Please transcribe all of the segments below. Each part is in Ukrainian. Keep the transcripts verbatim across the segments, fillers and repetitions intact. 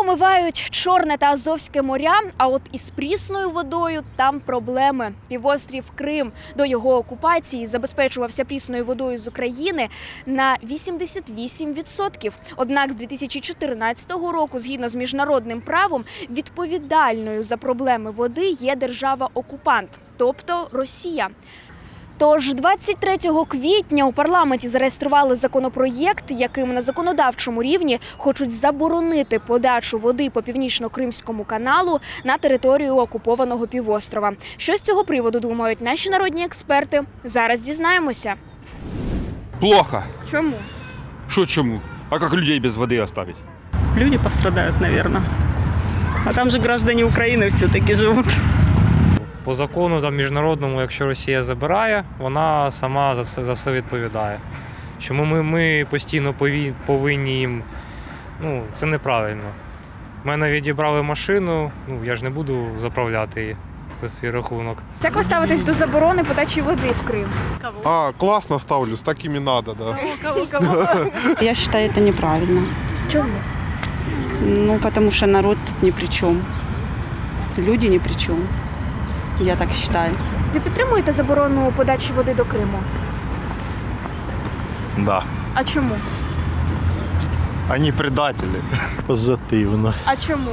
омивають Чорне та Азовське моря, а от із прісною водою там проблеми. Півострів Крим до його окупації забезпечувався прісною водою з України на вісімдесят вісім відсотків. Однак з дві тисячі чотирнадцятого року, згідно з міжнародним правом, відповідальною за проблеми води є держава-окупант, тобто Росія. Тож двадцять третього квітня у парламенті зареєстрували законопроєкт, яким на законодавчому рівні хочуть заборонити подачу води по Північно-Кримському каналу на територію окупованого півострова. Що з цього приводу думають наші народні експерти? Зараз дізнаємося. Плохо. Чому? Что чему? А как людей без воды оставить? Люди пострадают, наверное. А там же граждане Украины все-таки живут. По закону там, міжнародному, якщо Росія забирає, вона сама за все, за все відповідає. Чому ми, ми постійно пові, повинні їм, ну, це неправильно. У мене відібрали машину, ну, я ж не буду заправляти її за свій рахунок. Як ви ставитесь до заборони подачі води в Крим? А, классно ставлю, с такими надо, да. Кого, кого? Я считаю, это неправильно. Чому? Ну, потому что народ тут ни при чем. Люди ни при чем. Я так считаю. Ви підтримуєте заборону подачі води до Криму? Да. А чому? Они предатели. Позитивно, А чому?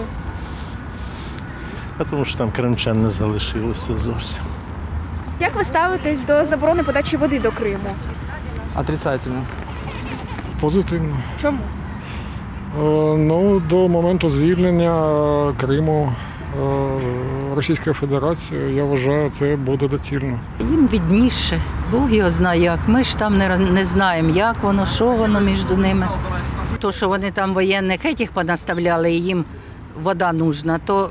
тому що там кримчан не залишилося зовсім. Як ви ставитесь до заборони подачі води до Криму? Отрицательно. Позитивно. Чому? Е, ну, до моменту звільнення Криму е, Російської Федерації, я вважаю, це буде доцільно. Їм відніше. Бог його знає як. Ми ж там не, не знаємо, як воно, що воно між ними. То, що вони там воєнних етіх понаставляли, і їм вода нужна, то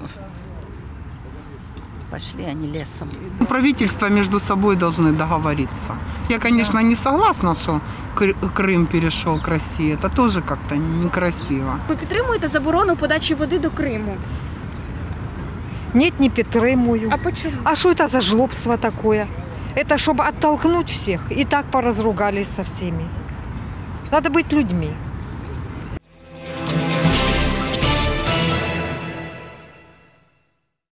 пошли вони лісом. Правительства между собой должны договориться. Я, конечно, не согласна, что Крым перешел к России. Это тоже как-то некрасиво. Ви підтримуєте заборону подачі води до Криму? Нет, не підтримую. А почему? А что это за жлобство такое? Это чтобы оттолкнуть всех. И так поразругались со всеми. Надо быть людьми.